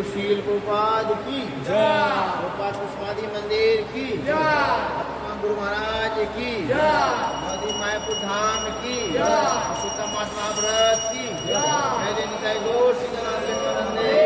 शील प्रभुपाद की जय, प्रभुपाद समाधि मंदिर की जय, गुरु महाराज की जय, मोदी मायापुर धाम की जय, सुतम महाव्रत की जय, निताई गौर सीतानंद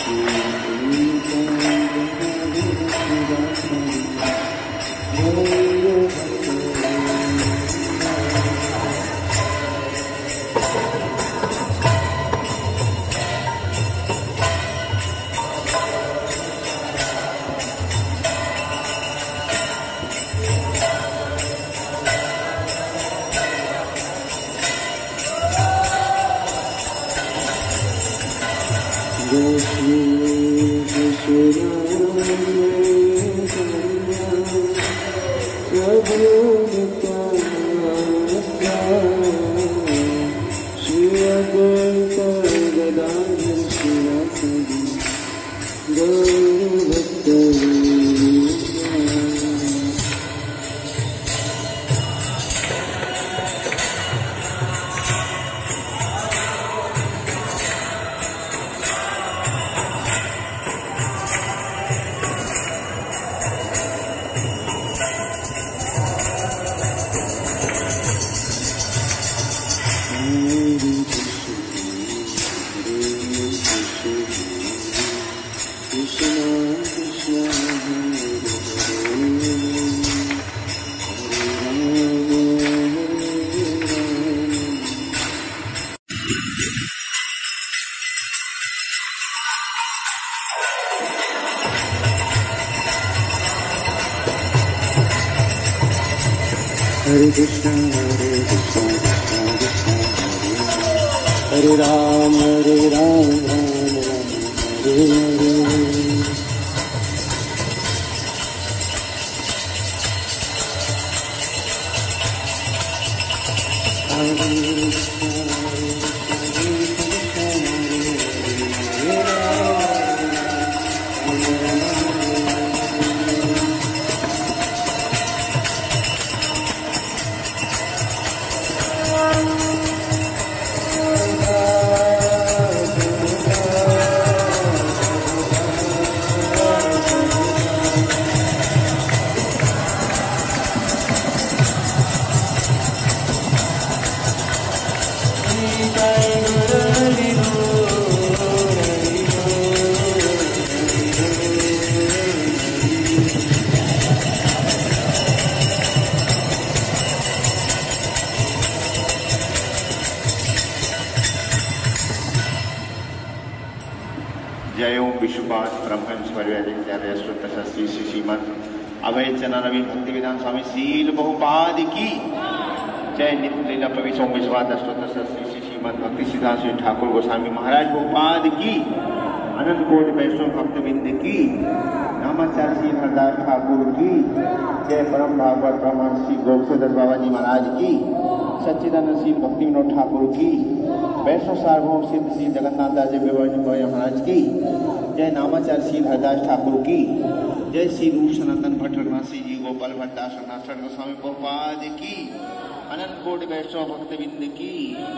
Hare Krishna, Hare Ram, Ram Ram, Hare Hare. जय ओम विश्वपाद ब्रह्मंस परिव्याजचार्य श्री श्रीमद अभयचंद्र भक्ति विधान स्वामी शील बहुपाद की जय। नित्य लीला प्रवेश ओम विश्वाद श्री श्रीमद भक्ति सिद्धांत श्री ठाकुर गोस्वामी महाराज बहुपाद की अनंत कोटि वैष्णव भक्तविंद की नामाचार्य श्री हरदास ठाकुर की जय। परम भागवत ब्रह्मर्षि गोखुदास बाबा जी महाराज की सच्चिदानंद श्री भक्ति विनोद ठाकुर की वैष्णव सार्वभौम सिद्ध श्री जगन्नाथ दास जी महाराज की जय। नामाचार्य श्री हरदास ठाकुर की जय। श्री रूप सनातन भट्ट रघुनाथी जी गोपाल भट्ट दास रघुनाथ गोस्वामी बहुपाद की अनंत कोटि वैष्णव भक्तविंद की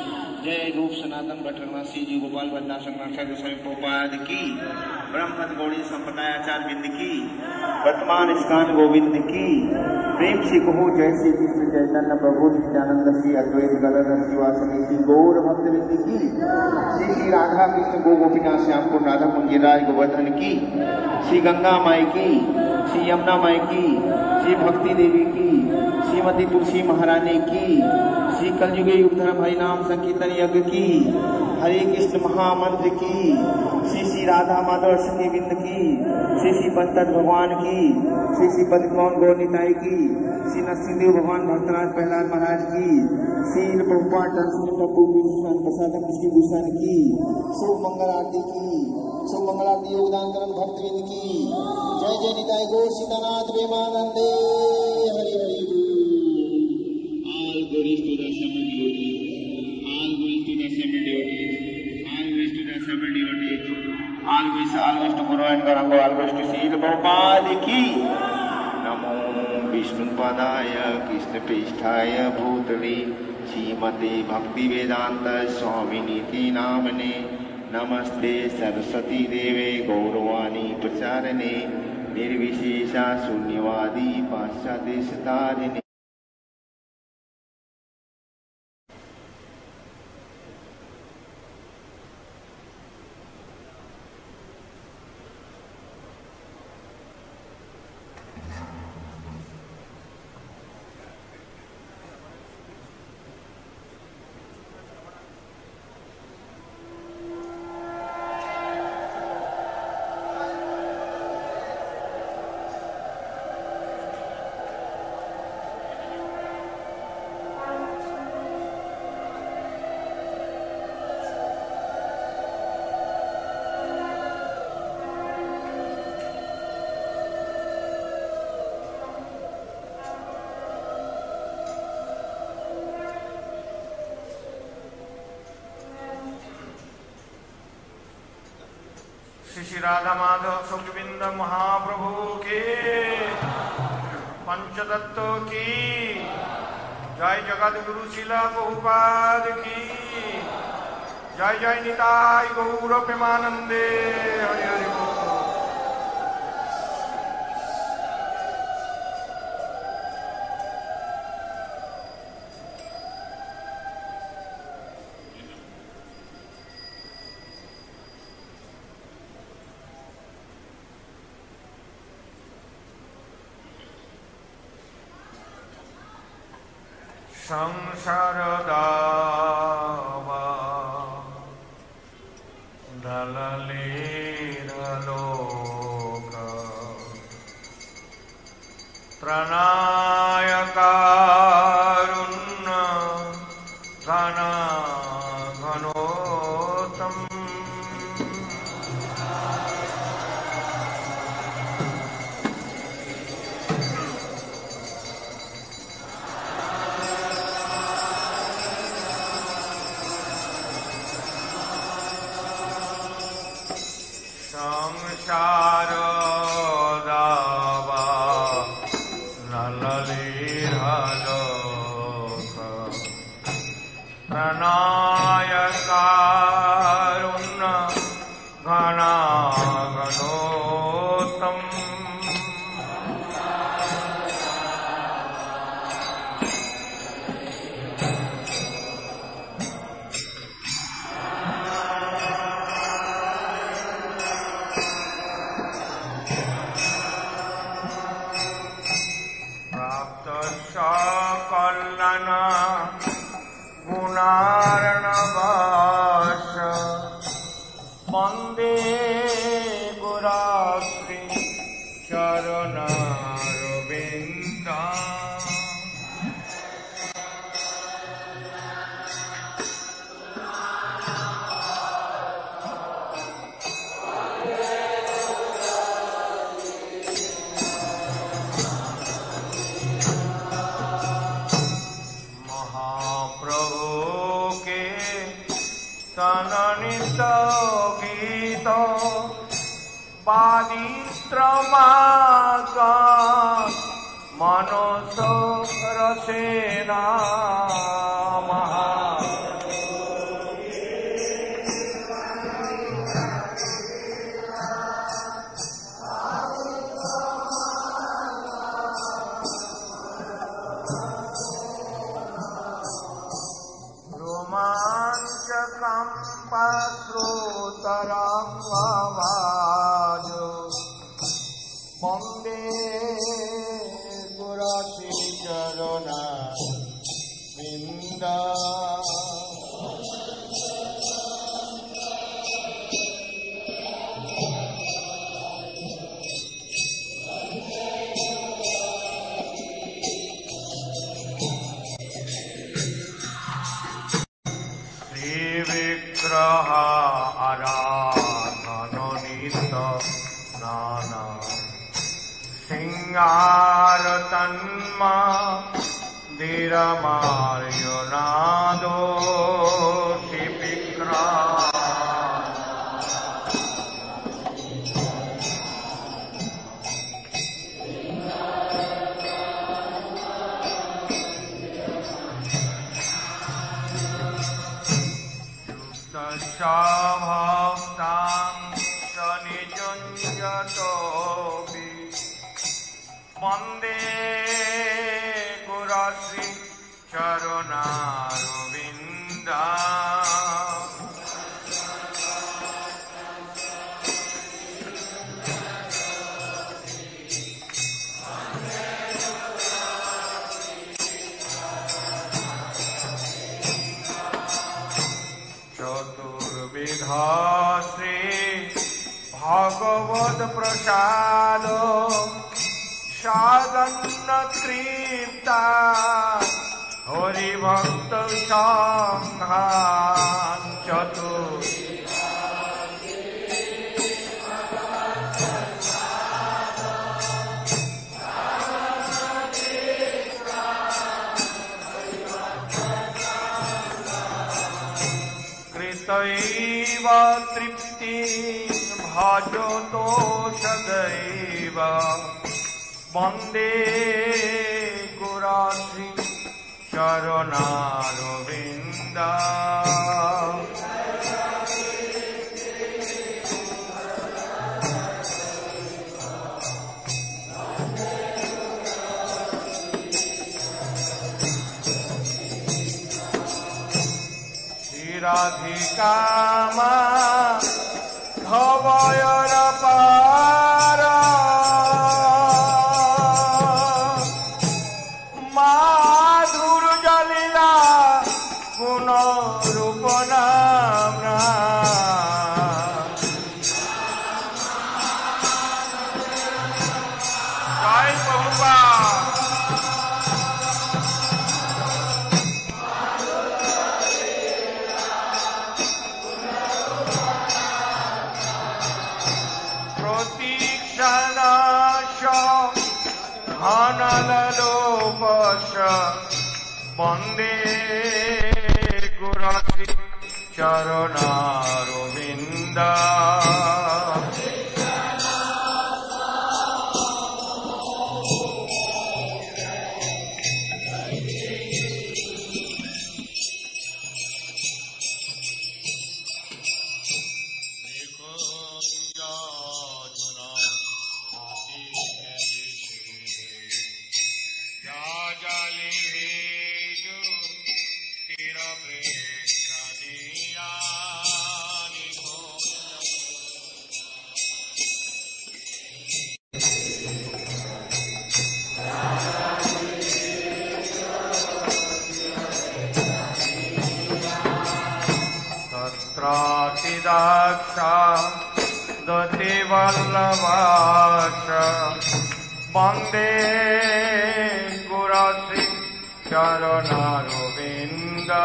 जय। रूप सनातन भट्ट रघुनाथी जी गोपाल भट्ट दास रघुनाथ गोस्वामी बहुपाद की ब्रह्मद गौड़ी संप्रदाय आचार्य बिंद की वर्तमान इस्कान गोविंद की प्रेम से कहो जय श्री कृष्ण चैतन्य प्रभु नित्यानंद श्री अद्वैत गदाधर श्रीवासनी श्री गौर भक्तविंद की श्री श्री राधा कृष्ण गो गोपीनाथ श्याम कुंड राधा कुंजराज गोवर्धन की श्री गंगा माई की श्री यमुना माई की श्री भक्ति देवी की श्रीमती तुलसी महारानी की श्री कलयुग युग धर्म हरि नाम संकीर्तन यज्ञ की हरे कृष्ण महामंत्र की श्री श्री राधा माधव सखी बिंद की श्री श्री पंत भगवान की श्री श्री पद्मौन गौर निताई की श्री नरसिंहदेव भगवान भक्तराज प्रहलाद महाराज की श्री प्रभुपाद प्रसाद कृष्ण भूषण की शुभ मंगल आरती की शुभ मंगल आरती योगदान करम भक्तविंद की जय जय निताई गौर सीतानाथ प्रेमानंदे Hari Hari. All glories to the seven devotees. All glories to the seven devotees. All glories to the seven devotees. All glories to Guru and Gauranga. All glories to Srila Prabhupada ki. Namo Vishnupadaya Krishna Prishthaya Bhutale Srimate Bhakti Vedanta Swaminiti Namane Namaste Saraswati Deve Gauravani Pracharane Nirvishesha Sunyavadi Paschadeshatarine. Shri Shri Radha Madhav Sukhvinder महाप्रभु के पंचतत्व की जय। जगत गुरु शिला प्रभुपाद की जय। जय निताय गौर प्रेमानंदे हरि हरि बोल। संसार दावा ढललीरलोक त्रनाय कारुण्य घन घनोतम संसार दावा नललीरलोक प्रणाय कारुण्य घना घनोतम कल्याण गुणार्णवास वंदे गुराश्री चरणारविन्द तननित गीत पादित्रमाका मनस रसेना रोमांचकंपश्रुतरंगवाज वंदे गुरासी चरणारविन्द विग्रह आराधनोनित नाना सिंगार तन्मा धीरमार्योनादो विग्रह भक्तां निजुञ्जतोऽपि वन्दे गुराश्री चरणारविन्द श्री भगवत प्रसाद साधन तृप्ता हरिभक्त संघान चतुर कृतैव तृप्ति भजतो सदैव वन्दे गुराश्री चरणारविन्दा राधिका भवयर पार माधुर जलिला पुनरूप नाम्ना जय प्रभुपाद धनलोपश वन्दे गुराश्री चरणारविन्दा तत्रातिदाक्षा दतिवल्लभाक्ष वन्दे गुराश्री चरणारविन्दा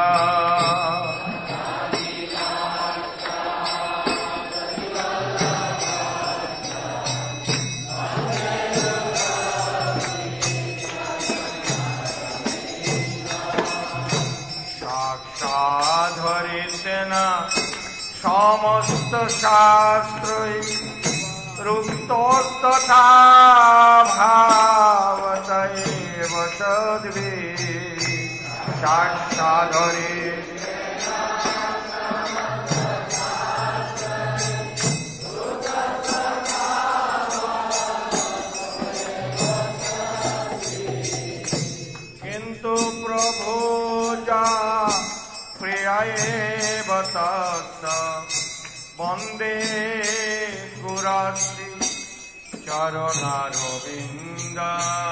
समस्त शास्त्रै रुक्तोस्तथा भावत एव तद्वे साक्षाधरे किन्तु प्रभो जा प्रिय एव तत् वन्दे गुराश्री चरणारविन्दा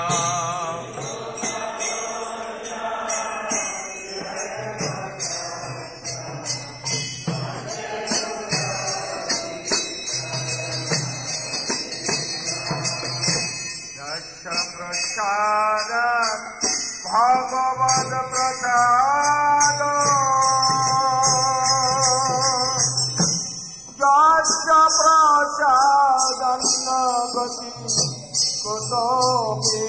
यस्य प्रसादात् भगवद् प्रसाद प्रसादन्न गति कुतोऽपि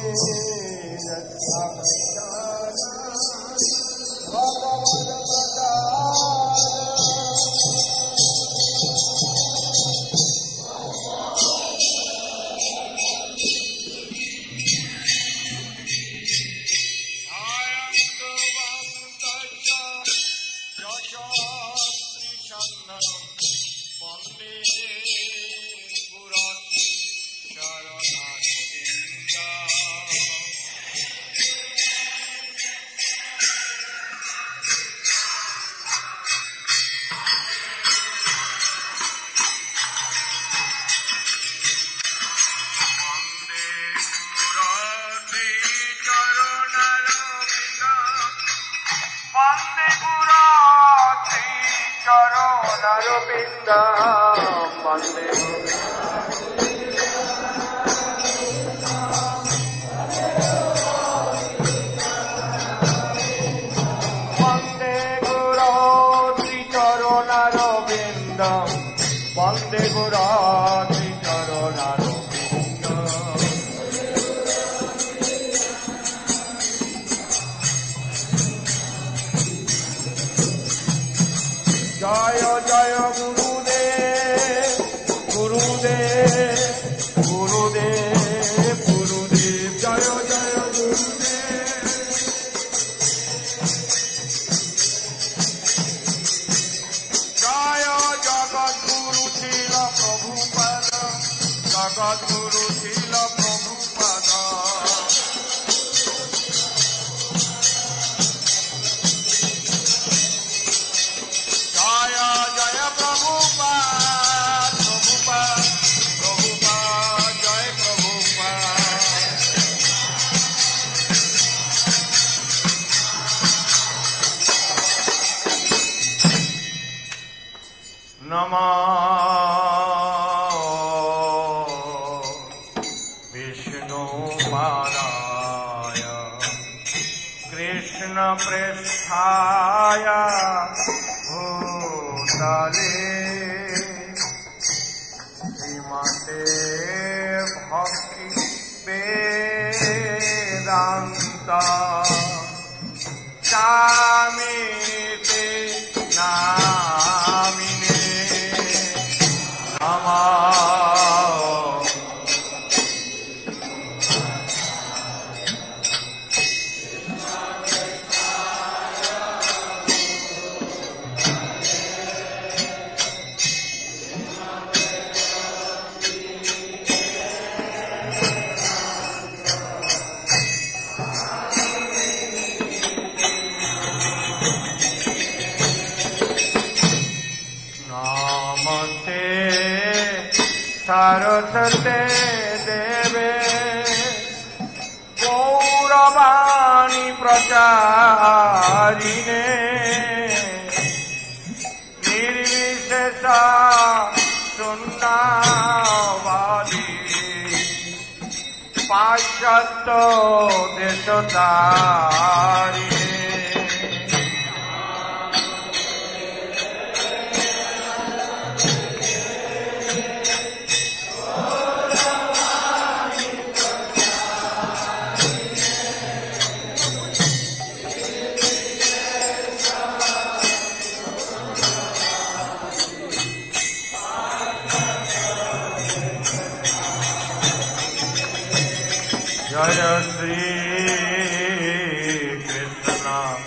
Vande Gurati Charanarvinda Jaya Jaya Gurudev গুরুদেব গুরুদেব গুরুদেব জয় জয় গুরুদেব। জয় জগদ্গুরু শিল প্রভুপাদ জগদ্গুরু শিল প্রভুপাদ। জয় জয় প্রভুপাদ প্রভুপাদ প্রভুপাদ জয় প্রভুপাদ। নমঃ বিষ্ণুপাদায় কৃষ্ণপৃষ্ঠায় ভূতলে শ্রীমতে ভক্তি বেদান্ত স্বামীতে নামিনে নমঃ। नमस्ते सरस्वते देवे गौरवाणी प्रचारिणे निर्विशेष शून्यवादी पाश्चात्य देशतारिणे। जय श्री कृष्ण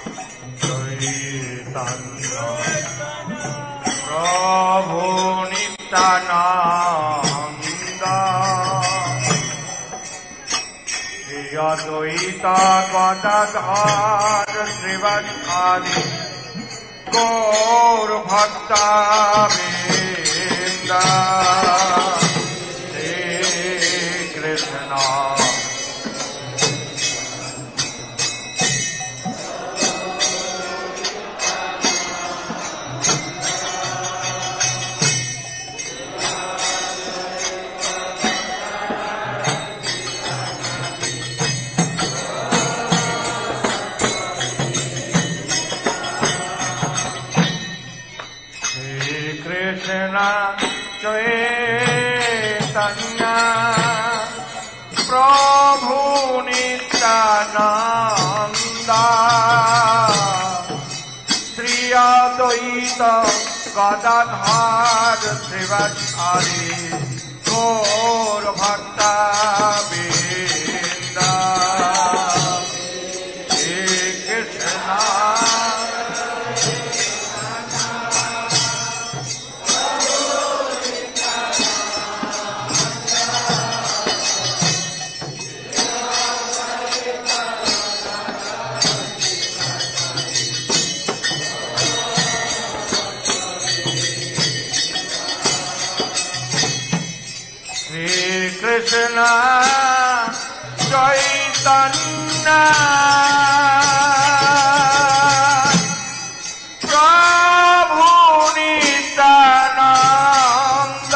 चैतन्य प्रभु नित्यानंद श्री अद्वैत गदाधर श्रीवासादि गौर भक्तवृंद। श्री कृष्ण कृष्ण चैतन्य प्रभु नित्यानंद श्री अद्वैत गदाधर श्रीवासादि गौर भक्तवृंद। श्री कृष्ण कृष्ण चैतन्य प्रभु नित्यानंद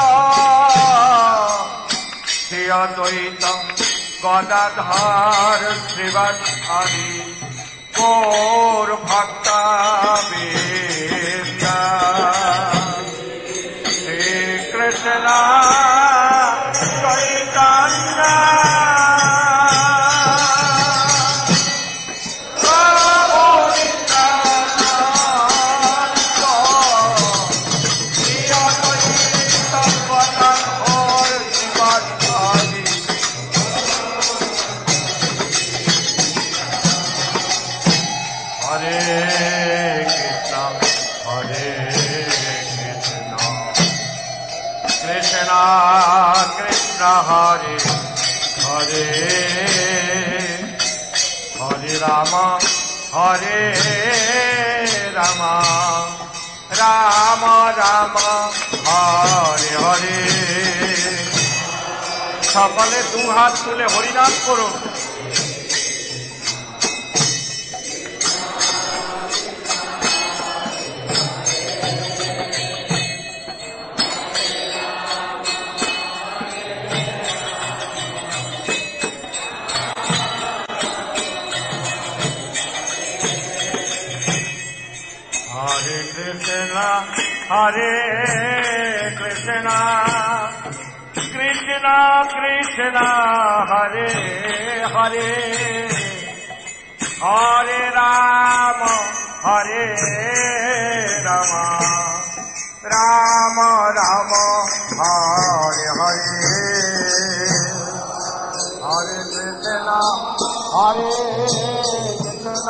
श्री अद्वैत गदाधर श्रीवासादि गौर भक्तवृंद। श्री कृष्ण चैतन्य प्रभु नित्यानंद श्री अद्वैत गदाधर कृष्ण हरे हरे हरे राम राम राम हरे हरे। সকলে দু হাত তুলে হরিনাম করুন। হরে কৃষ্ণ হরে কৃষ্ণ কৃষ্ণ কৃষ্ণ হরে হরে হরে রাম রাম রাম হরে হরে হরে কৃষ্ণ হরে কৃষ্ণ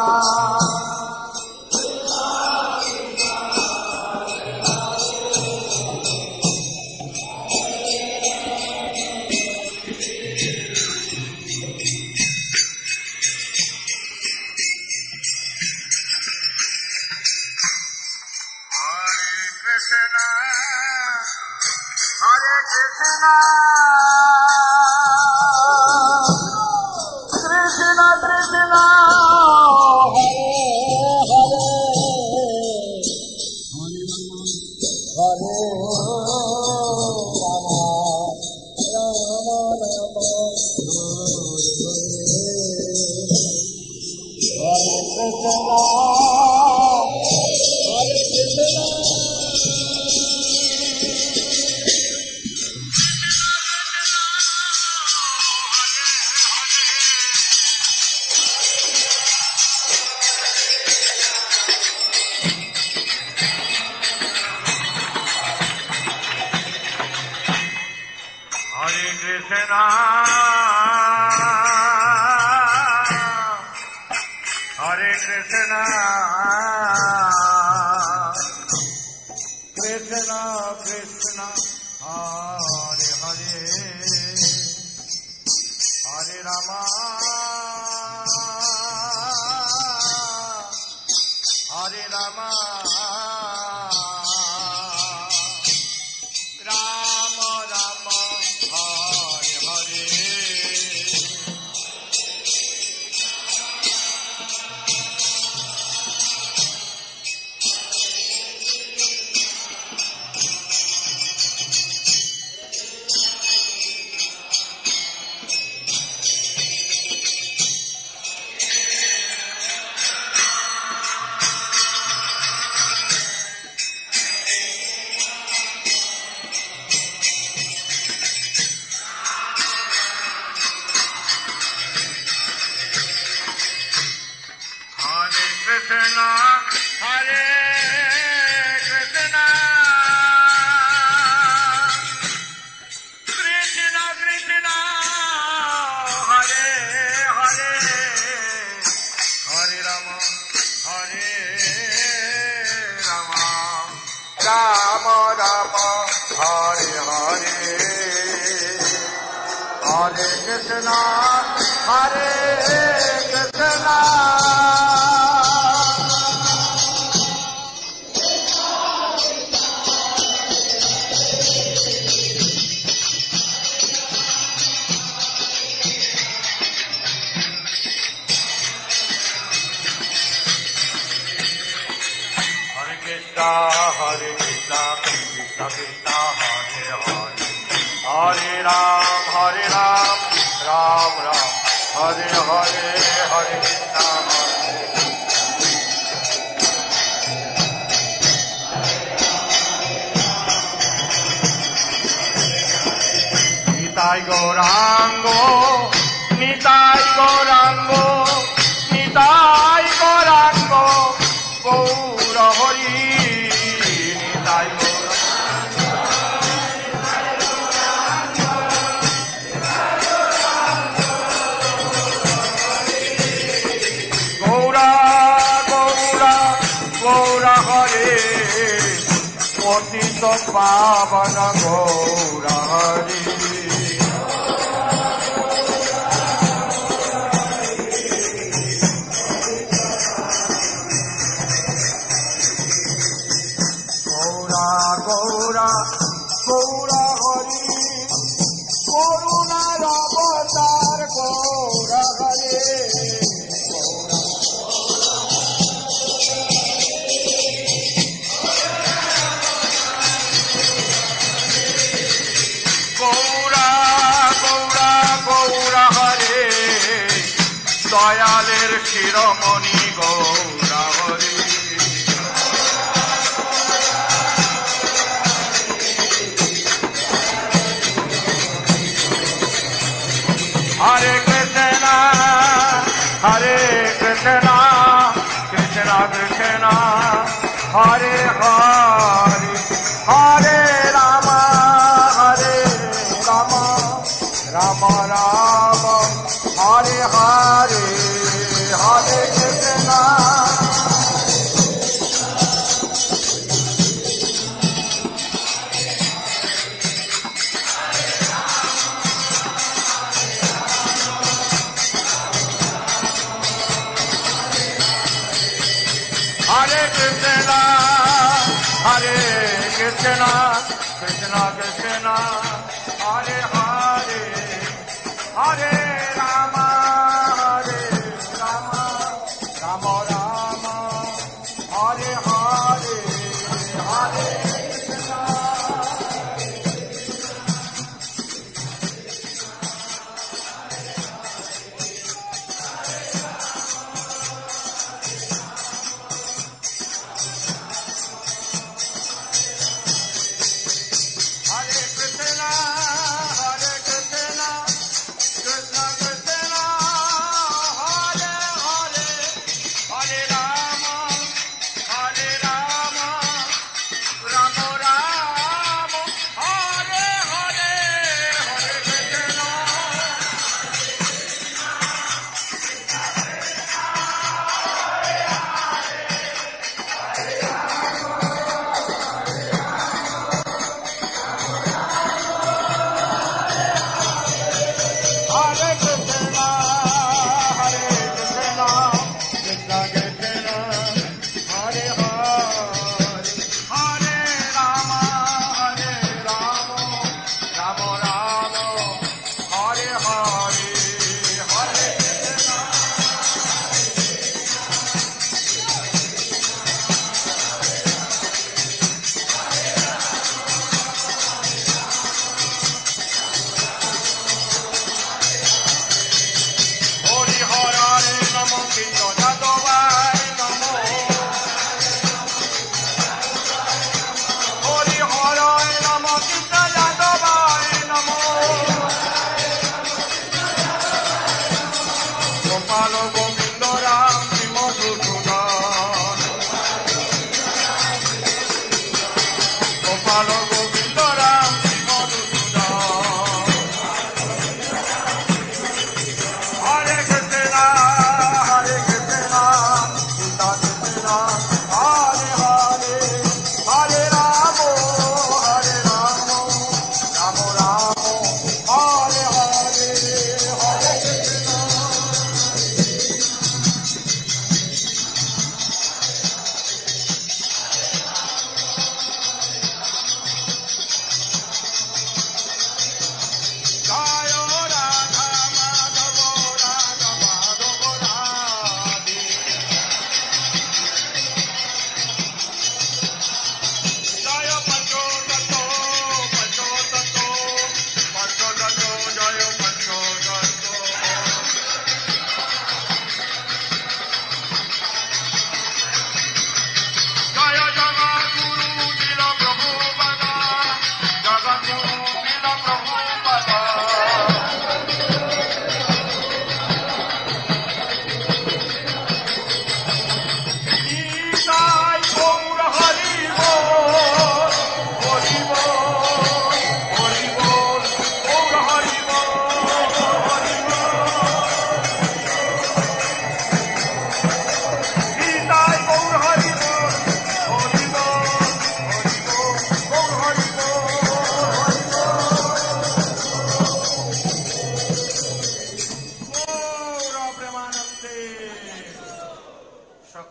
तो पावन गौर हरि गौरा गौरा गौरा हरि करुणार अवतार गौर हरे गौरा गौरा गौरा हरे दयालेर शिरोमणि गौरा हरे हरे कृष्णा कृष्णा कृष्णा कृष्णा हरे हरे हरे राम राम राम हरे हरे हरे कृष्णा हरे कृष्णा कृष्णा कृष्णा हरे हरे हरे राम राम राम हरे हरे हरे कृष्णा Hare Krishna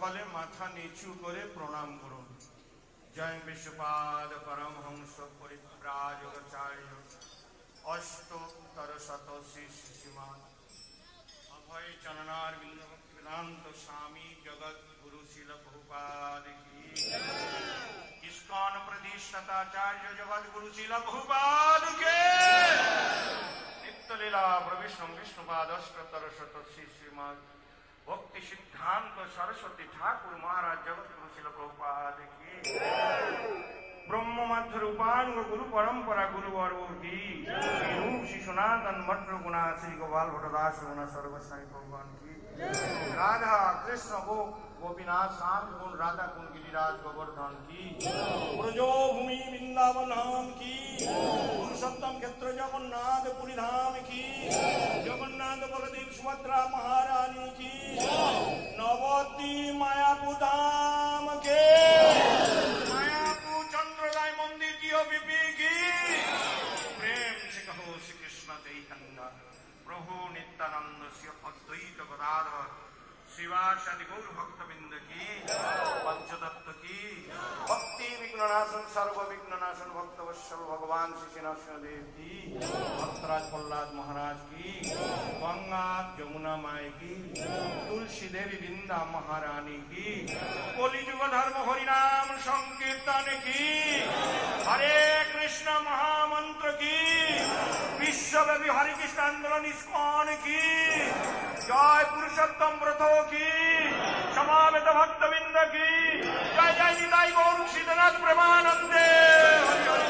সকলে মাথা নিচু করে প্রণাম করুন। জয় বিশ্বপাদ পরমহংস পরিব্রাজকাচার্য অষ্টোত্তর শত শ্রী শ্রীমান অভয় চরণার বিন্দ বেদান্ত স্বামী জগৎ গুরু শিল বহুপাদ কি ইস্কন প্রতিষ্ঠাতাচার্য জগৎ গুরু শিল বহুপাদ কে নিত্যলীলা প্রবিষ্ণু বিষ্ণুপাদ অষ্টোত্তর শত শ্রী শ্রীমান ভক্তি সিদ্ধান্ত সরস্বতী ঠাকুর মহারাজ জগৎ গুরু শিল প্রভুপাদ কি ব্রহ্ম মাধ্য রূপাঙ্গ গুরু পরম্পরা গুরু বর্গ কি রূপ শ্রী সনাতন মঠ গুণা শ্রী গোপাল ভট্টদাস গুণা সর্বস্বামী ভগবান কি রাধা কৃষ্ণ গোপীনাথ श्याम गुण राधा कुंड गिरिराज गोवर्धन की ब्रजो भूमि वृंदावन धाम की पुरुषोत्तम क्षेत्र जगन्नाथ पुरी धाम की जगन्नाथ बलदेव सुभद्रा महारानी की नवद्वीप मायापुर धाम के मायापुर चंद्रदाय मंदिर की ओबीपी की प्रेम से कहो श्री कृष्ण चैतन्य प्रभु नित्यानंद श्री अद्वैत गदाधर शिवासादि गौर भक्तबिंद की पंचतत्व की भक्ति विघ्ननाशन सर्व विघ्ननाशन भक्त वत्सल भगवान श्री नरसिंहदेव की भक्तराज प्रहलाद महाराज की गंगा जमुना माई की तुलसी देवी वृंदा महारानी की कलिजुग धर्म हरिनाम संकीर्तन की हरे कृष्ण महामंत्र की विश्वव्यापी हरे कृष्ण आंदोलन इस्कॉन की जय पुरुषोत्तम व्रतों की समावेत भक्तबिंद की जय जय निताई गौर सीधनाथ प्रेमानंदे Hari Hari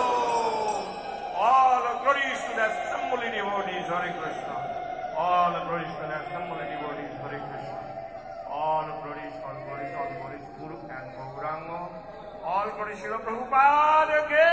all glories to the assembly devotees Hare Krishna all glories to the assembly devotees Hare Krishna all glories Guru and Gauranga all glories Srila Prabhupada ke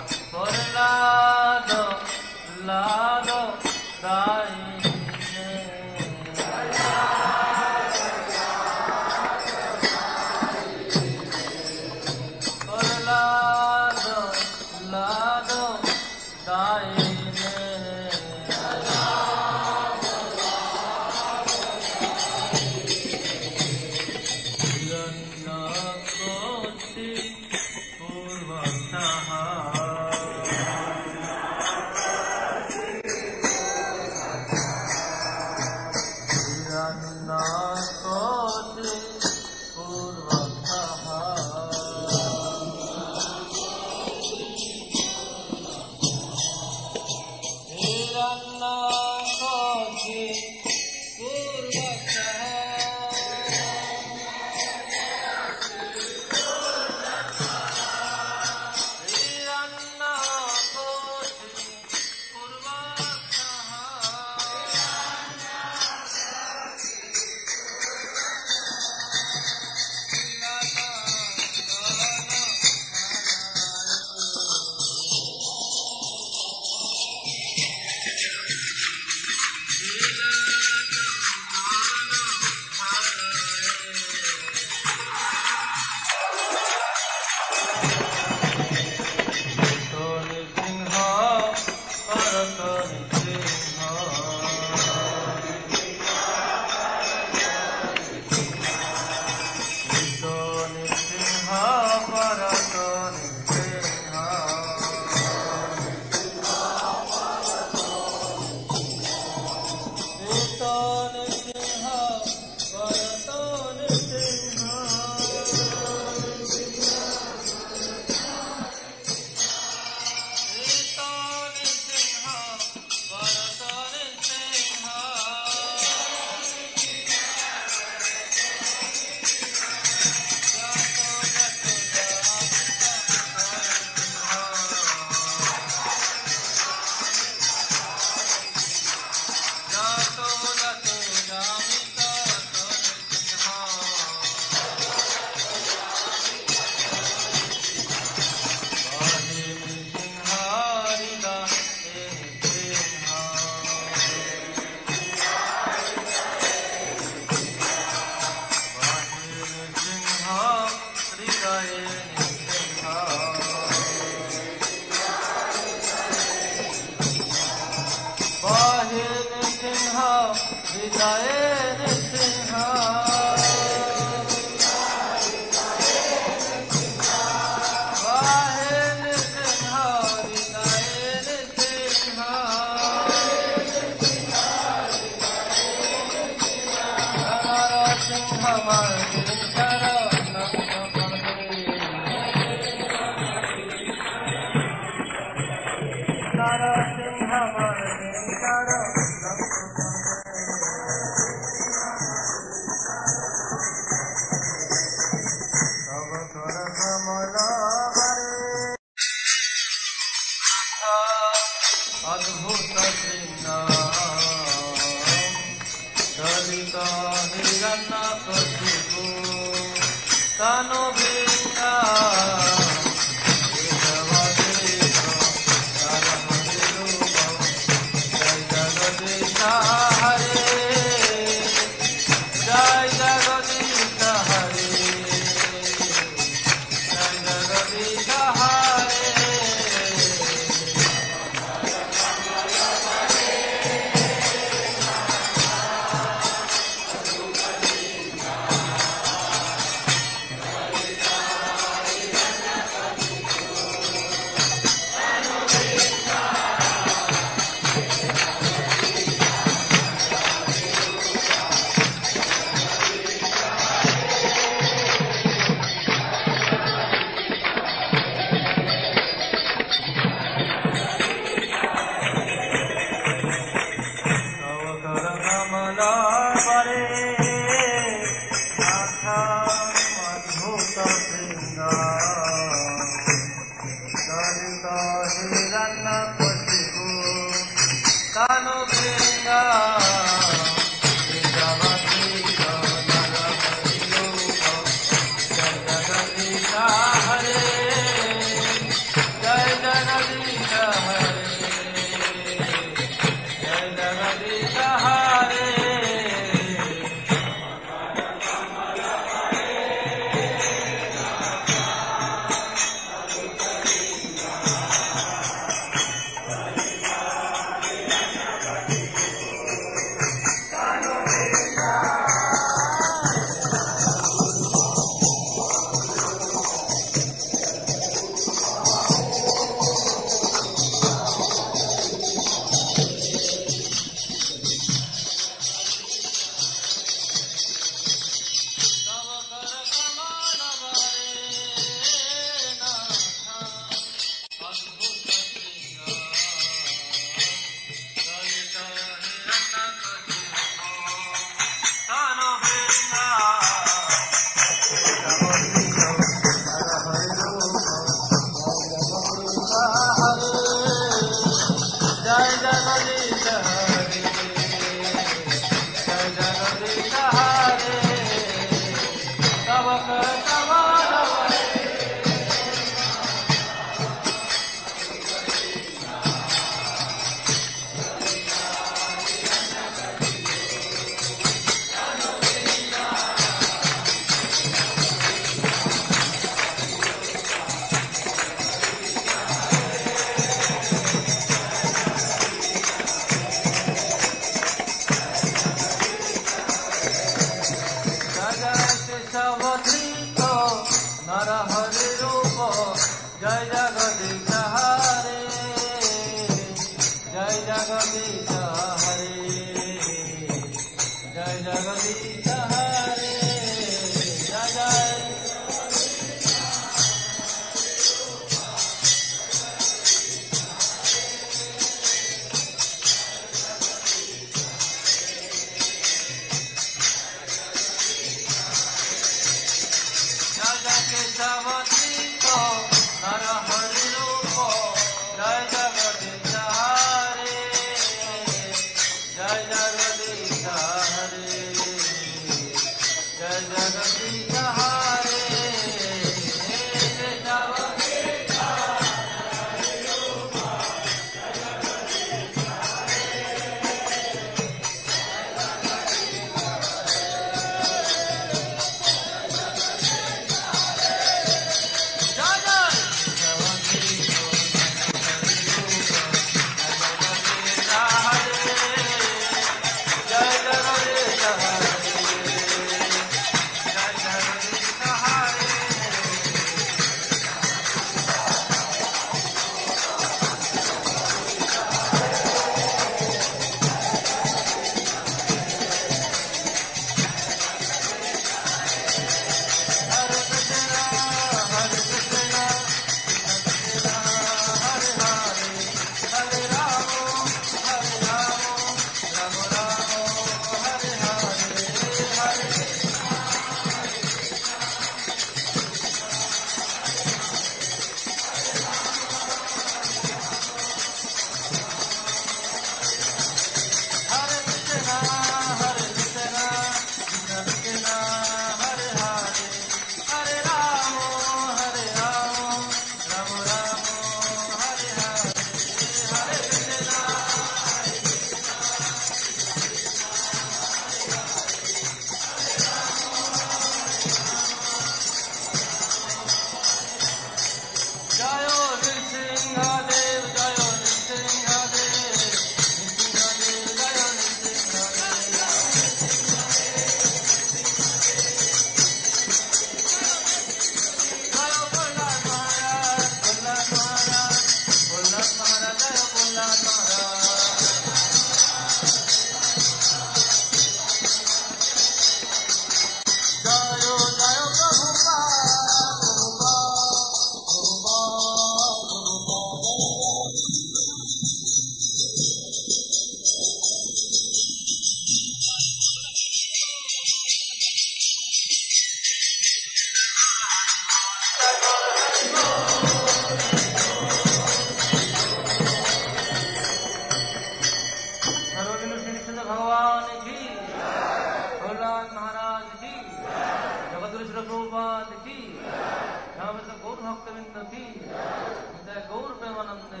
भगवान की, भोलानाथ महाराज की, जगतगुरु श्री प्रभुपाद की, समस्त गौर भक्तवृंद की, जय गौर प्रेमानंदे।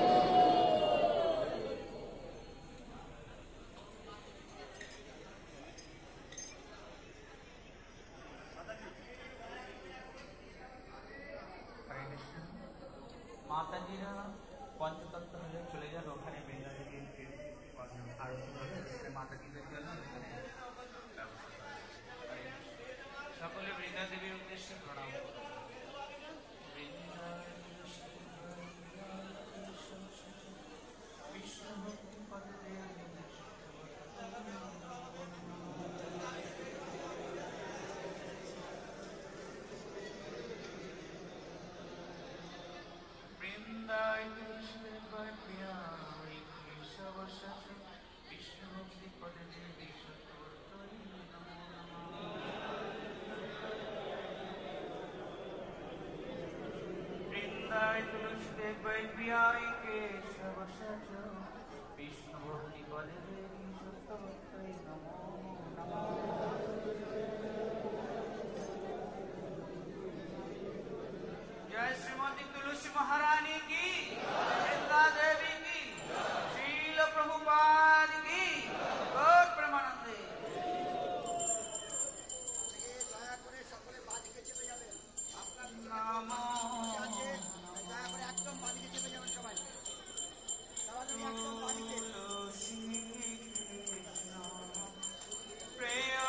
माता जी पंचतत्व चले जान ওখানে সকলে বৃন্দা দেবীর উদ্দেশ্যে প্রণাম। जय श्रीमती तुलसी महारानी की, वृंदा देवी की, शील प्रभुपाद की, गौर प्रेमानंदे। नाम तुलसी कृष्ण प्रेम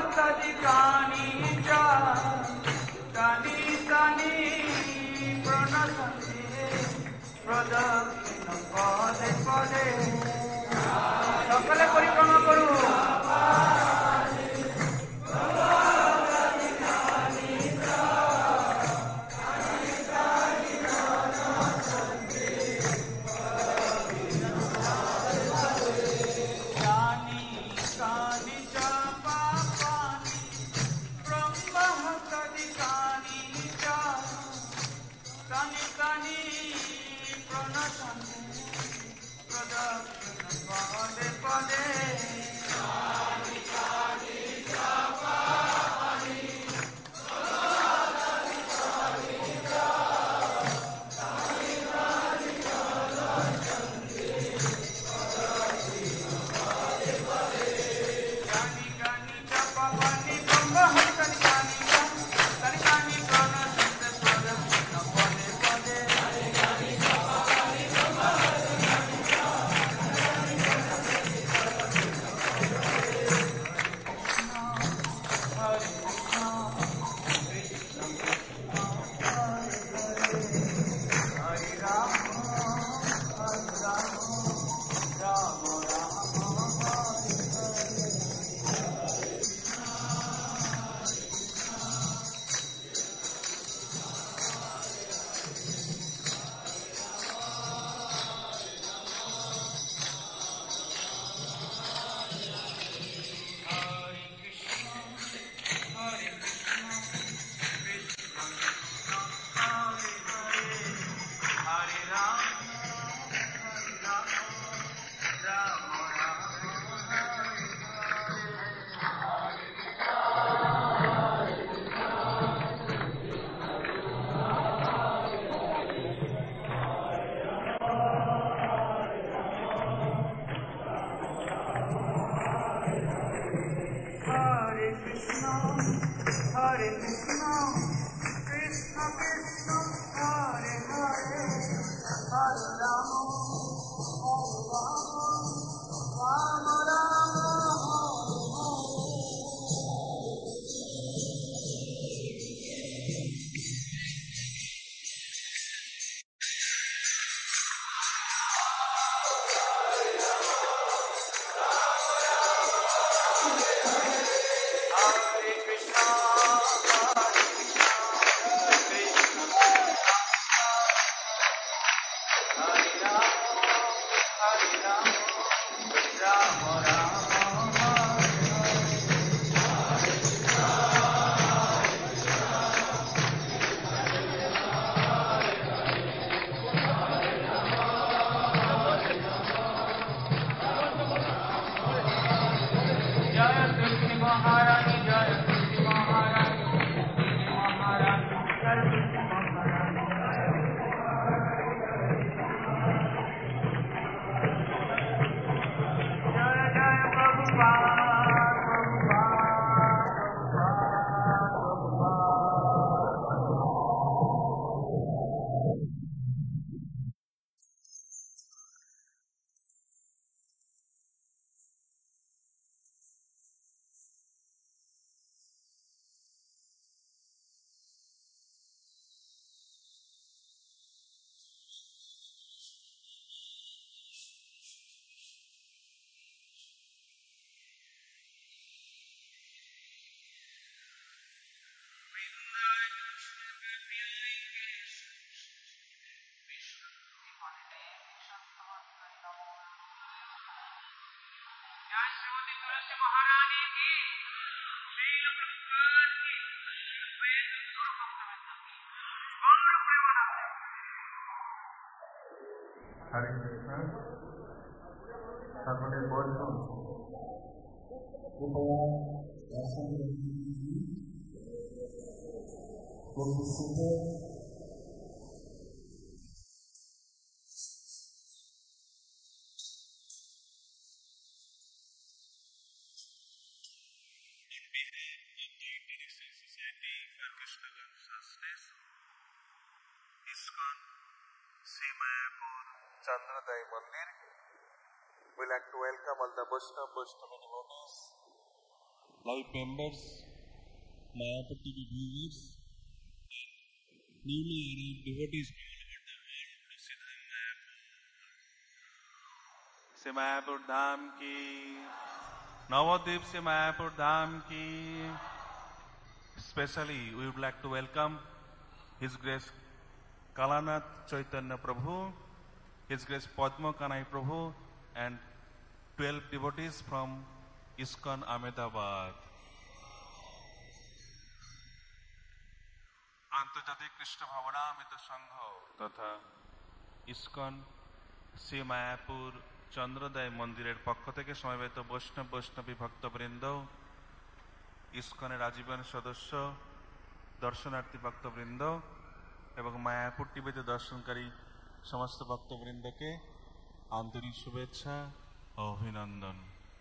तदि कानि च तानि तानि प्रणशन्ति प्रदक्षिणं पदे पदे সকলে পরিক্রমা করুন। श्रीमती तुलसी महारानी की, श्रील प्रभुपाद की, श्वेत गुरु भक्तवृंद की, गौर प्रेमानंद। हरे कृष्ण। সকলে বলুন। कृपया आसन ISKCON Simayapur Chandradai Mandir. We like to welcome all the Vaishnava devotees live members, Mayapur TV viewers, and newly arrived devotees from all over the world to Siddham Mayapur. से मायापुर धाम की, Navadvip से मायापुर धाम की. Especially, we would like to welcome His Grace Kalanath Chaitanya Prabhu, His Grace Padma Kanai Prabhu, and 12 devotees from ISKCON Ahmedabad. আন্তর্জাতিক কৃষ্ণ ভাবনামৃত সংঘ তথা ISKCON Shri Mayapur চন্দ্রোদয় মন্দিরের পক্ষ থেকে সমবেত বৈষ্ণবী ভক্তবৃন্দ, ইসকনের আজীবন সদস্য, দর্শনার্থী ভক্তবৃন্দ এবং মায়াপুর টিভিতে দর্শনকারী সমস্ত ভক্তবৃন্দকে আন্তরিক শুভেচ্ছা ও অভিনন্দন.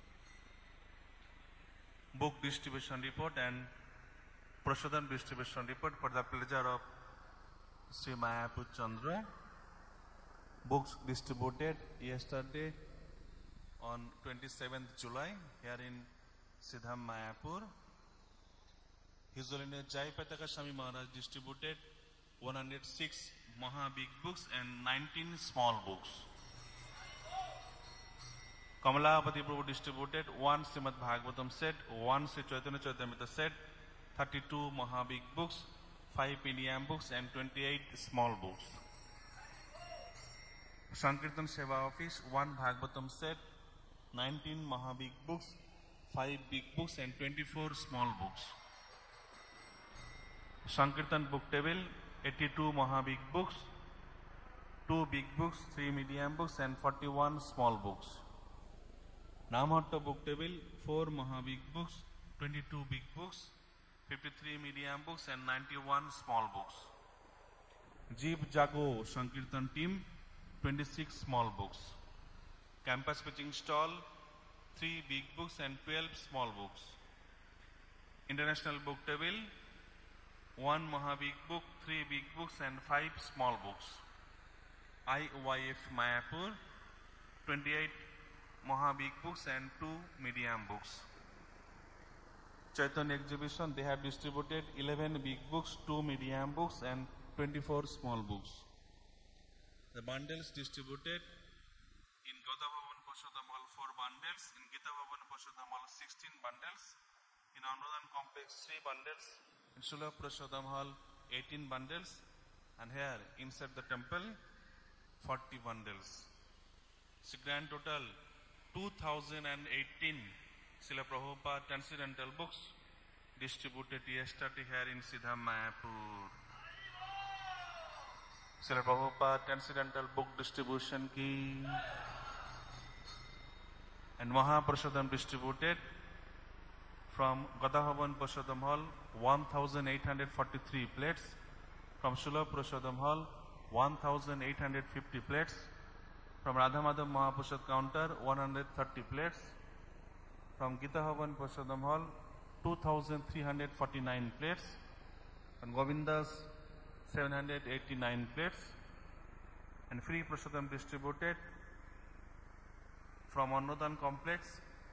Book distribution report and Prasadam distribution report for the pleasure of Sri Mayapur Chandra. Books distributed yesterday on 27th July here in Siddham Mayapur. His Holiness Jai Pataka Swami Maharaj distributed 106 Maha Big Books and 19 small books. Kamalapati Prabhu distributed 1 Srimad Bhagavatam set, 1 Sri Chaitanya Charitamrita set, 32 Maha Big Books, 5 PDM books and 28 small books. Sankirtan Seva Office 1 Bhagavatam set, 19 Maha Big Books, 5 big books and 24 small books. Sankirtan Book Table 82 Maha Big Books, 2 big books, 3 medium books and 41 small books. Namhatta Book Table 4 Maha Big Books, 22 big books, 53 medium books and 91 small books. Jeev Jago Sankirtan Team 26 small books. Campus Pitching Stall 3 big books and 12 small books. International Book Table 1 Maha Big Book, 3 big books and 5 small books. IYF Mayapur 28 Maha Big Books and 2 medium books. Chaitanya Exhibition, they have distributed 11 big books, 2 medium books and 24 small books. The bundles distributed in Gauda Bhavan Prasadam Hall 4 bundles, in Gita Bhavan Prasadam Hall 16 bundles, in Anuradhan Complex 3 bundles, in Sulabh Prasadam Hall 18 bundles, and here inside the temple 40 bundles. So grand total 2018 Srila Prabhupada Transcendental Books distributed yesterday here in Siddham Mayapur. Srila Prabhupada Transcendental Book Distribution ki and Mahaprasadam distributed from Gadabhavan Prasadam Hall 1843 plates, from Sulabh Prasadam Hall 1850 plates, from Radhamadam Mahaprasad counter 130 plates, from Gita Bhavan Prasadam Hall 2349 plates, and Govindas 789 plates, and free Prasadam distributed from Anuradhan Complex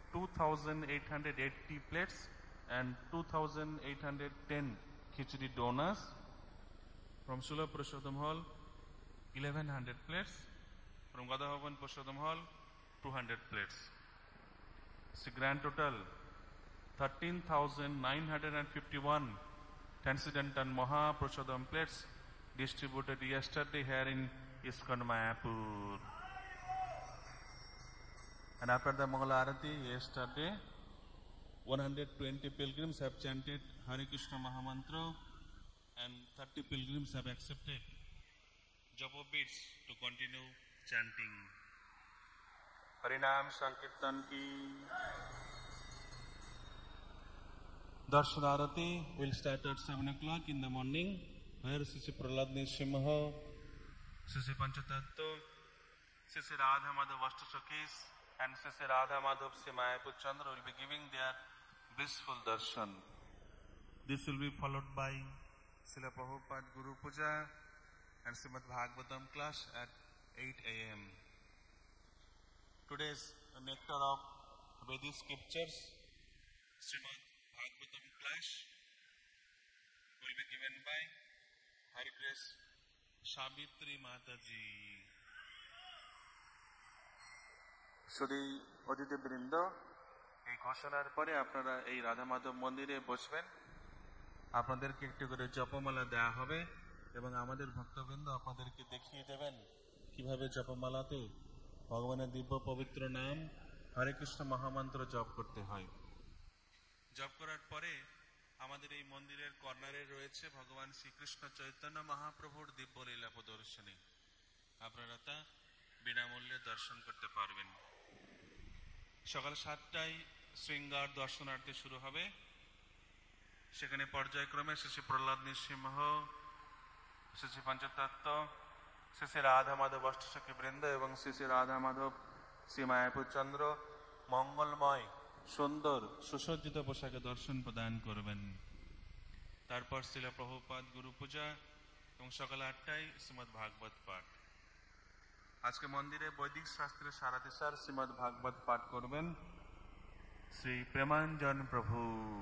2880 plates and 2810 khichdi donors, from Sulabh Prasadam Hall 1100 plates, from Gadabhavan Prasadam Hall 200 plates. So grand total 13,951 Transcendental Maha Prasadam plates distributed yesterday here in ISKCON Mayapur. And after the Mangala Arati yesterday, 120 pilgrims have chanted Hare Krishna Mahamantra and 30 pilgrims have accepted japa beads to continue chanting. Harinam Sankirtan ki. Darshan Arati will start at 7 o'clock in the morning. Where Sri Prahlad Nrsimha, Sri Panchatattva, Sri Radha Madhav Ashtasakis and Sri Radha Madhav Sri Mayapur Chandra will be giving their blissful darshan. This will be followed by Srila Prabhupada Guru Puja and Srimad Bhagavatam class at 8 a.m. Today's nectar of Vedic scriptures, Srimad Bhagavatam class will be given by Her Grace Savitri Mataji. শুধু অতিথিবৃন্দ, এই ঘোষণার পরে আপনারা এই রাধা মাধব মন্দিরে বসবেন। আপনাদেরকে একটু করে জপমালা দেওয়া হবে এবং আমাদের ভক্তবৃন্দ আপনাদেরকে দেখিয়ে দেবেন কিভাবে জপমালাতে ভগবানের দিব্য পবিত্র নাম হরে কৃষ্ণ মহামন্ত্র জপ করতে হয়। জপ করার পরে আমাদের এই মন্দিরের কর্নারে রয়েছে ভগবান শ্রীকৃষ্ণ চৈতন্য মহাপ্রভুর দিব্য লীলা প্রদর্শনী। আপনারা তা বিনামূল্যে দর্শন করতে পারবেন। সকাল 7টায় শৃঙ্গার দর্শনার্থী শুরু হবে। সেখানে পর্যায়ক্রমে শ্রী প্রহ্লাদ নৃসিংহ, শ্রী পঞ্চতত্ত্ব, শ্রী রাধা মাধব অষ্টসখী বৃন্দ এবং শ্রী রাধা মাধব শ্রী মায়াপুর চন্দ্র মঙ্গলময় সুন্দর সুসজ্জিত পোশাকে দর্শন প্রদান করবেন। তারপর শ্রীল প্রভুপাদ গুরু পূজা এবং সকাল 8টায় শ্রীমদ্ ভাগবত পাঠ। আজকে মন্দিরে বৈদিক শাস্ত্রের সারাদিশার শ্রীমদ্ ভাগবত পাঠ করবেন শ্রী প্রেমাঞ্জন প্রভু।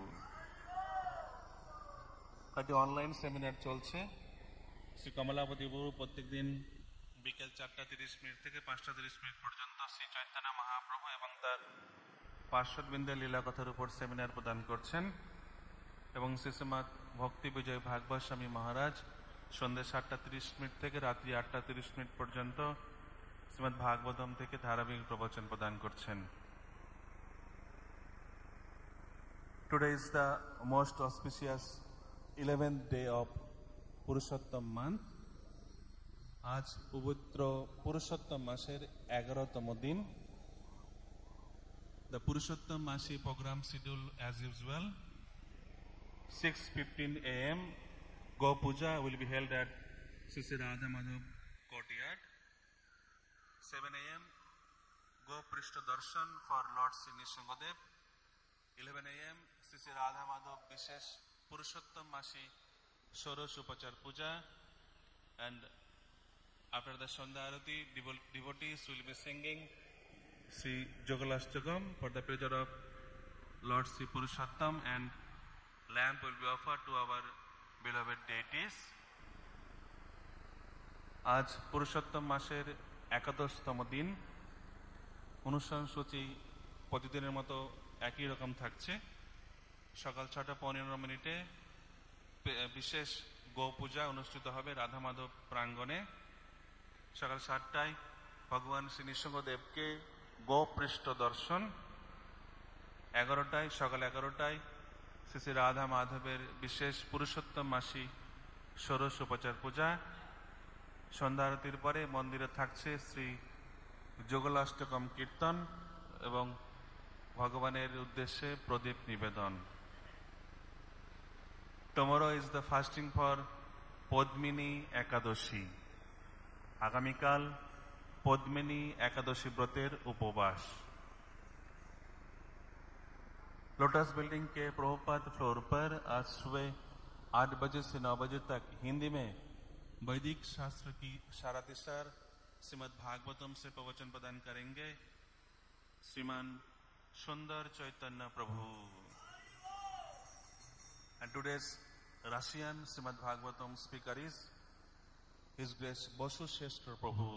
একটি অনলাইন সেমিনার চলছে। শ্রী কমলাপতি গুরু প্রত্যেক দিন বিকেল 4:30 থেকে 5:30 পর্যন্ত শ্রী চৈতন্য মহাপ্রভু এবং তার পার্শ্ববৃন্দের লীলাকথার উপর সেমিনার প্রদান করছেন এবং শ্রীশ্রীমৎ ভক্তি বিজয় ভাগবত স্বামী মহারাজ সন্ধ্যে 7:30 থেকে রাত্রি 8:30 পর্যন্ত শ্রীমদ্ ভাগবতম থেকে ধারাবাহিক প্রবচন প্রদান করছেন। Today is the most auspicious 11th day of Purushottam month. আজ পবিত্র পুরুষোত্তম মাসের 11তম দিন। The Purushottam Masi program schedule as usual. 6:15 a.m. Go Puja will be held at Sri Radha Madhav Courtyard. 7 a.m. Go Prishta Darshan for Lord Sri Nishingadev. 11 a.m. Sri Radha Madhav Vishesh Purushottam Masi Shorosh Upachar Puja. And after the Sandhya Arati, devotees will be singing Sri Jogalastakam for the pleasure of Lord Sri Purushottam, and lamp will be offered to our beloved deities. আজ পুরুষোত্তম মাসের 11তম দিন। অনুষ্ঠান সূচি প্রতিদিনের মতো একই রকম থাকছে। সকাল 6:15 বিশেষ গো পূজা অনুষ্ঠিত হবে রাধা মাধব প্রাঙ্গণে। সকাল 7টায় ভগবান শ্রী নৃসিংহদেবকে গোপৃষ্ঠ দর্শন। সকাল 11টায় শ্রী শ্রী রাধা মাধবের বিশেষ পুরুষোত্তম মাসি ষোড়শ উপচার পূজা। সন্ধ্যা আরতির পরে মন্দিরে থাকছে শ্রী যোগলাষ্টকম কীর্তন এবং ভগবানের উদ্দেশ্যে প্রদীপ নিবেদন। Tomorrow is the fasting for Padmini একাদশী। আগামীকাল পদ্মিনী একাদশী ব্রতের उपवास। लोटस बिल्डिंग के प्रभुपाद फ्लोर पर आज सुबह 8 बजे से 9 बजे तक हिंदी में वैदिक शास्त्र की सारातिसार श्रीमद् भागवतम से प्रवचन प्रदान करेंगे श्रीमान सुंदर चैतन्य प्रभु। And today's Russian Srimad Bhagavatam speaker is His Grace Basu Shrestha Prabhu.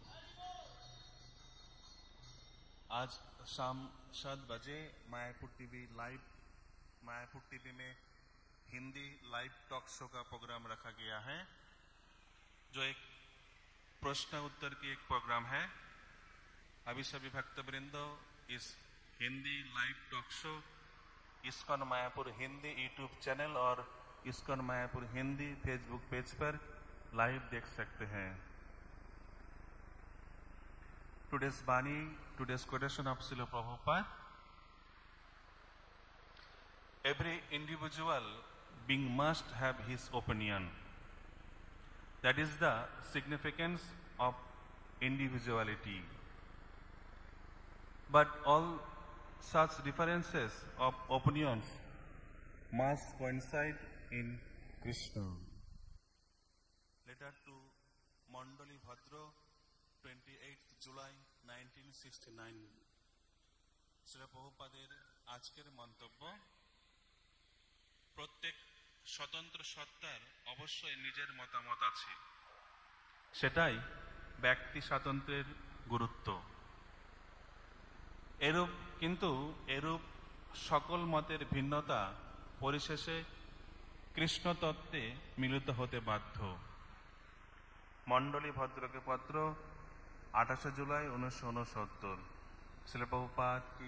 आज शाम 7 बजे मायापुर टीवी में हिंदी लाइव टॉक शो का प्रोग्राम रखा गया है, जो एक प्रश्न उत्तर की एक प्रोग्राम है। अभी सभी भक्तवृंदो इस Hindi live talk show ISKCON Mayapur Hindi YouTube channel और इस्कॉन मायापुर हिंदी फेसबुक पेज पर लाइव देख सकते हैं। Today's Bani, today's quotation of Srila Prabhupada. Every individual being must have his opinion. That is the significance of individuality. But all such differences of opinions must coincide in Krishna. Letter to Mandali Bhadra, 28th July 1969. Srila প্রভুপাদের আজকের মন্তব্য। প্রত্যেক স্বতন্ত্র সত্তার অবশ্যই নিজের মতামত আছে, সেটাই ব্যক্তি স্বাতন্ত্র্যের গুরুত্ব। এরূপ সকল মতের ভিন্নতা পরিশেষে কৃষ্ণ তত্ত্বে মিলিত হতে বাধ্য। মণ্ডলী ভদ্রকে পত্র 28 জুলাই 1969। শ্রীল প্রভুপাদ কি।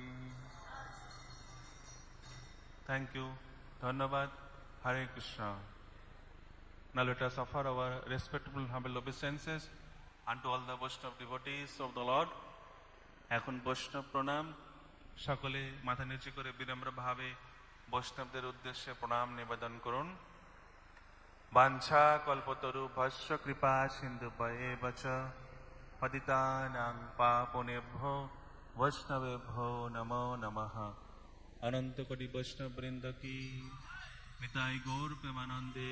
থ্যাংক ইউ, ধন্যবাদ। হরে Krishna. Now let us offer our respectful humble obeisances unto all the Vaishnava devotees of the Lord. এখন বৈষ্ণব প্রণাম। সকলে মাথা নিচু করে বিনম্র ভাবে বৈষ্ণবদের উদ্দেশ্যে প্রণাম নিবেদন করুন। বাঞ্ছা কল্পতরু ভস্য কৃপা সিন্ধুভ্যেব চ পতিতানাং পাবনেভ্যো বৈষ্ণবেভ্যো নমো নমঃ। অনন্ত কোটি বৈষ্ণব বৃন্দ কি। নিতাই গৌর প্রেমানন্দে।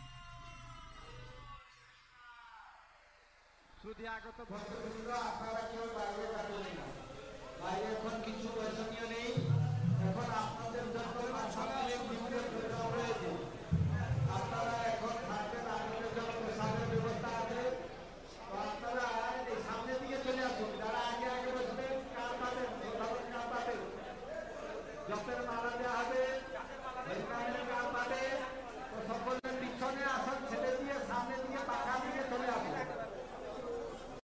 শ্রুতি আগত ভক্তবৃন্দ, আপনারা কেউ বাইরে যাবেন না। বাইরে এখন কিছু প্রয়োজনীয় নেই। এখন আপনাদের জন্য সকলে